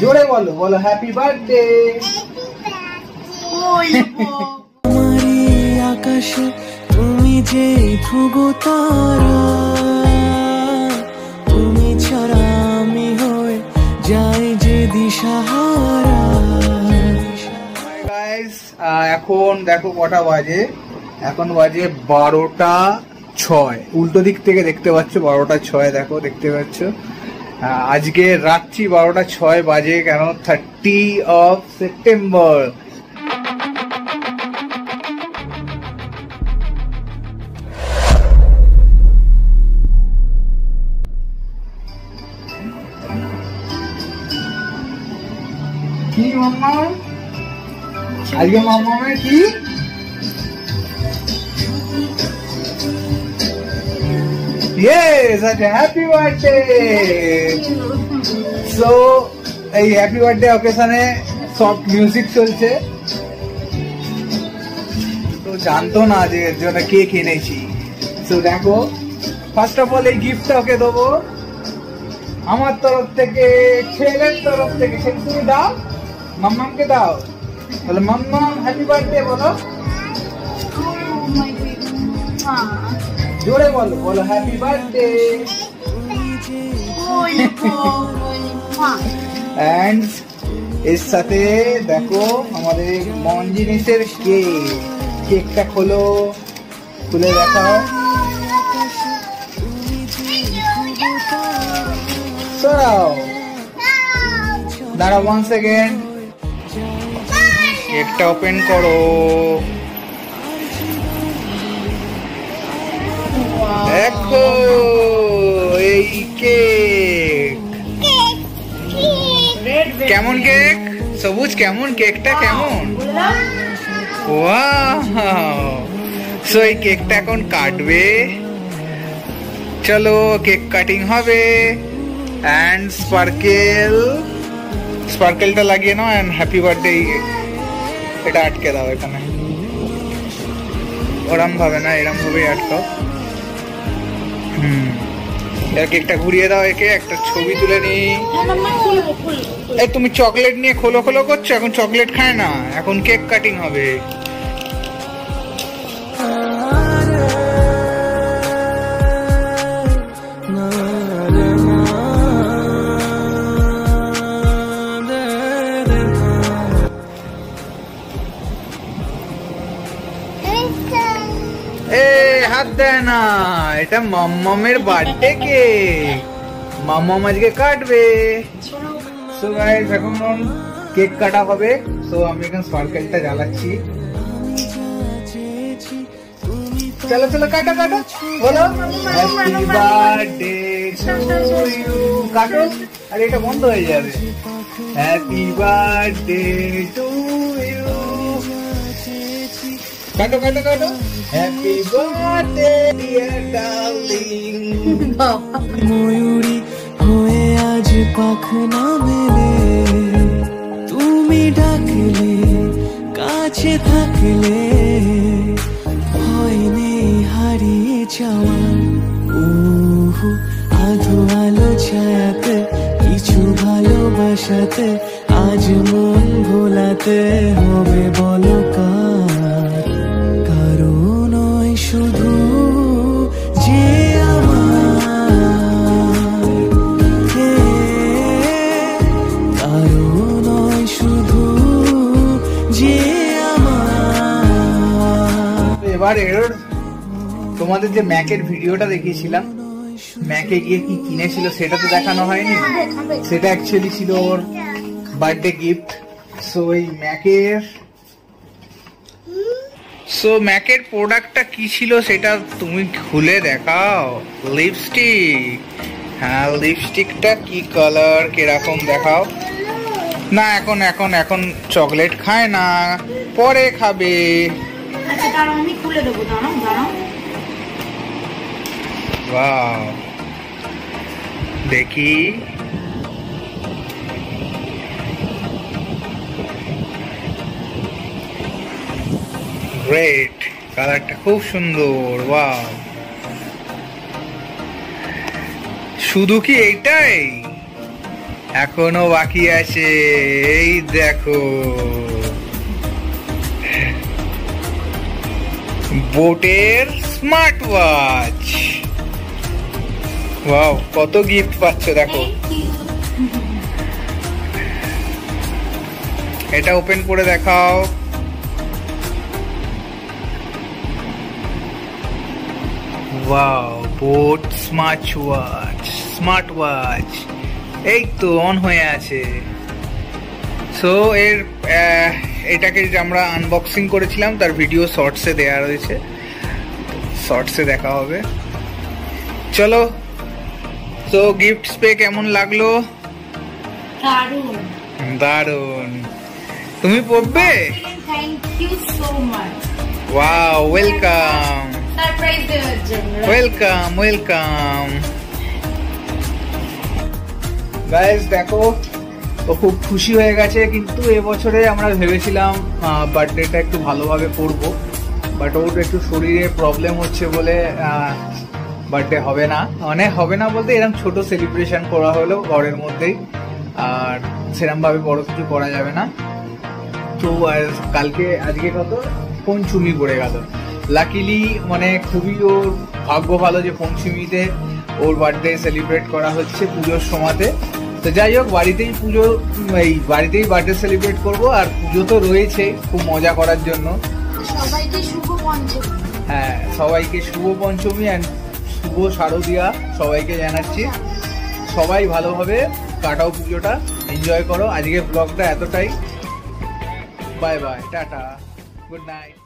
জোরে বলো, বলো হ্যাপি বার্থডে। আকাশে তুমি যে ধ্রুব তারা, তুমি ছাড়া আমি হয়ে যাই যে দিশাহারা। গাইস এখন দেখো কটা বাজে, এখন বাজে 12টা 6। উল্টো দিক থেকে দেখতে পাচ্ছ 12টা 6 দেখো, দেখতে পাচ্ছ। আজকে রাত্রি 12টা 6 বাজে, কেন 30 সেপ্টেম্বর। কি মাম্মা আজকে মাম্মামের কি? Yes, such a happy birthday. So, এই হ্যাপি বার্থডে অকেশনে সফট মিউজিক চলছে, তো জানতো না যে এর জন্য কেক এনেছি। তো দেখো, ফার্স্ট অফ অল এই গিফটটা ওকে দেবো আমার তরফ থেকে, ছেলের তরফ থেকে। ছেলে তুমি দাও, মাম্মামকে দাও, বলো মাম্মাম হ্যাপি বার্থডে বলো। জোরে বলো, বলো হ্যাপি বার্থডে। এন্ড এর সাথে দেখো আমাদের মন জিনিসের কেক। কেকটা খোলো, খুলে দেখাও। সরাও, দাঁড়াও 1 সেকেন্ড। কেকটা ওপেন করো। দেখো এই কেক, কেমন কেক? সবুজ কেমন কেকটা, কেমন? ওয়াও। সো এই কেকটা এখন কাটবে, চলো কেক কাটিং হবে। এন্ড স্পার্কেলটা লাগিয়ে নাও। এন্ড হ্যাপি বার্থডে এটা আটকে দাও এখানে, ওরম ভাবে না, এরম ভাবে আটকাও। এর কেকটা ঘুরিয়ে দাও, একে একটা ছবি তুলে নি। এই তুমি চকলেট নিয়ে খোলো খোলো করছো, এখন চকলেট খায় না, এখন কেক কাটিং হবে। হাত দেয় না, এটা মাম্মামের বার্থডে কেক, মাম্মাম আজকে কাটবে। সো গাইস এখন কেক কাটা হবে। সো আমি এখন স্পার্কেলটা জ্বালাচ্ছি। চলো চলো কাটো কাটো, বলো হ্যাপি বার্থডে টু ইউ। কাটো, আর এটা বন্ধ হয়ে যাবে। Happy birthday to you. কাটো কাটো কাটো। Happy birthday dear darling. ময়ূরী হয়ে আজ পাখনা মেলে, তুমি ডাকলে কাছে থাকলে, ভয় নেই হারিয়ে যাওয়া। আধো আলো ছায়াতে, কিছু ভালোবাসাতে, আজ মন ভোলাতে হবে বলো কার? কারো নয় শুধু যে আমার, কারো নয় শুধু যে আমার। এবার এর তোমাদের যে ম্যাকের ভিডিওটা দেখিয়েছিলাম, ম্যাকে গিয়ে কি কিনেছিল সেটা তো দেখানো হয়নি। সেটা অ্যাকচুয়ালি ছিল ওর বার্থডে গিফট। সো এই ম্যাকের প্রোডাক্টটা কি ছিল সেটা তুমি খুলে দেখাও। লিপস্টিক, হ্যাঁ লিপস্টিকটা কি কালার, কিরকম দেখাও না। এখন এখন এখন চকলেট খায় না, পরে খাবে। আমি খুলে দেবো, দাঁড়াও দাঁড়াও। ওয়াও, দেখি গ্রেট, কালারটা খুব সুন্দর। ওয়াও, শুধু কি এইটাই? এখনো বাকি আছে, এই দেখো বোটের স্মার্ট ওয়াচ। ওয়াও, কত গিফট পাচ্ছ দেখো। এটা ওপেন করে দেখাও। ওয়াও, বোট স্মার্ট ওয়াচ, এই তো অন হয়ে আছে। সো এটাকে যে আমরা আনবক্সিং করেছিলাম তার ভিডিও শর্টসে দেয়া রয়েছে, শর্টসে দেখা হবে। চলো, তো গিফটস পেয়ে কেমন লাগলো? দারুণ দারুণ। তুমি পড়বে? Thank you so much. Wow, welcome. Surprise দেওয়ার জন্য। ওয়েলকাম। গাইস দেখো, ও খুব খুশি হয়ে গেছে, কিন্তু এবছরে আমরা ভেবেছিলাম বার্থডেটা একটু ভালোভাবে করবো, বাট ওর একটু শরীরে প্রবলেম হচ্ছে বলে বার্থডে হবে না, মানে হবে না বলতে এরকম ছোট সেলিব্রেশন করা হলো ঘরের মধ্যেই, আর সেরকম ভাবে বড় কিছু করা যাবে না। তো আজকে কত পঞ্চমী পড়ে গেল। লাকিলি মানে খুবই ওর ভাগ্য ভালো যে পঞ্চমীতে ওর বার্থডে সেলিব্রেট করা হচ্ছে পুজোর সময়তে। তো যাই হোক, বাড়িতেই বার্থডে সেলিব্রেট করব, আর পুজো তো রয়েছে খুব মজা করার জন্য। সবাইকে শুভ পঞ্চমী। হ্যাঁ, সবাইকে শুভ পঞ্চমী অ্যান্ড শুভ শারদিয়া সবাইকে জানাচ্ছি। সবাই ভালোভাবে কাটাও পুজোটা, এনজয় করো। আজকে ব্লগটা এতটাই। Bye bye, tata, good night.